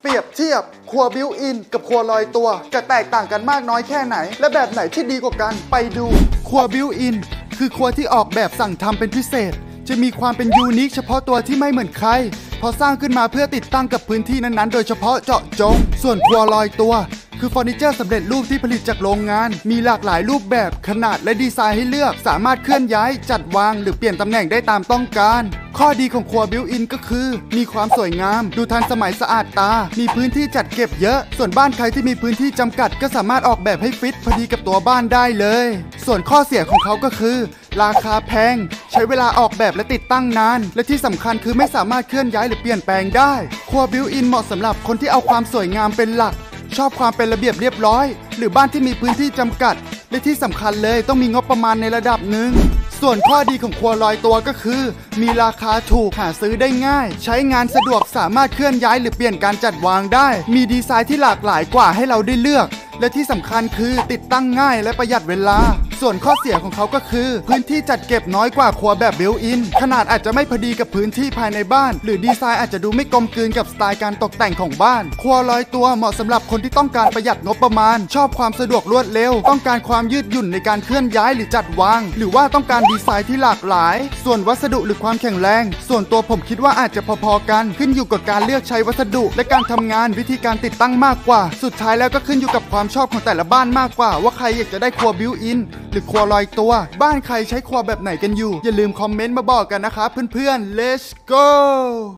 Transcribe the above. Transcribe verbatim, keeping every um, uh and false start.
เปรียบเทียบครัวบิวอินกับครัวลอยตัวจะแตกต่างกันมากน้อยแค่ไหนและแบบไหนที่ดีกว่ากันไปดูครัวบิวอินคือครัวที่ออกแบบสั่งทำเป็นพิเศษจะมีความเป็นยูนิคเฉพาะตัวที่ไม่เหมือนใครพอสร้างขึ้นมาเพื่อติดตั้งกับพื้นที่นั้นๆโดยเฉพาะเจาะจงส่วนครัวลอยตัวคือเฟอร์นิเจอร์สำเร็จรูปที่ผลิตจากโรงงานมีหลากหลายรูปแบบขนาดและดีไซน์ให้เลือกสามารถเคลื่อนย้ายจัดวางหรือเปลี่ยนตำแหน่งได้ตามต้องการข้อดีของครัวบิวอินก็คือมีความสวยงามดูทันสมัยสะอาดตามีพื้นที่จัดเก็บเยอะส่วนบ้านใครที่มีพื้นที่จำกัดก็สามารถออกแบบให้ฟิตพอดีกับตัวบ้านได้เลยส่วนข้อเสียของเขาก็คือราคาแพงใช้เวลาออกแบบและติดตั้งนานและที่สำคัญคือไม่สามารถเคลื่อนย้ายหรือเปลี่ยนแปลงได้ครัวบิวอินเหมาะสำหรับคนที่เอาความสวยงามเป็นหลักชอบความเป็นระเบียบเรียบร้อยหรือบ้านที่มีพื้นที่จำกัดและที่สำคัญเลยต้องมีงบประมาณในระดับหนึ่งส่วนข้อดีของครัวลอยตัวก็คือมีราคาถูกหาซื้อได้ง่ายใช้งานสะดวกสามารถเคลื่อนย้ายหรือเปลี่ยนการจัดวางได้มีดีไซน์ที่หลากหลายกว่าให้เราได้เลือกและที่สำคัญคือติดตั้งง่ายและประหยัดเวลาส่วนข้อเสียของเขาก็คือพื้นที่จัดเก็บน้อยกว่าครัวแบบบิวอินขนาดอาจจะไม่พอดีกับพื้นที่ภายในบ้านหรือดีไซน์อาจจะดูไม่กลมกลืนกับสไตล์การตกแต่งของบ้านครัวลอยตัวเหมาะสำหรับคนที่ต้องการประหยัดงบประมาณชอบความสะดวกรวดเร็วต้องการความยืดหยุ่นในการเคลื่อนย้ายหรือจัดวางหรือว่าต้องการดีไซน์ที่หลากหลายส่วนวัสดุหรือความแข็งแรงส่วนตัวผมคิดว่าอาจจะพอๆกันขึ้นอยู่กับการเลือกใช้วัสดุและการทำงานวิธีการติดตั้งมากกว่าสุดท้ายแล้วก็ขึ้นอยู่กับความชอบของแต่ละบ้านมากกว่าว่าใครอยากจะได้ครัวบิวอินหรือครัวลอยตัวบ้านใครใช้ครัวแบบไหนกันอยู่อย่าลืมคอมเมนต์มาบอกกันนะครับเพื่อนๆ let's go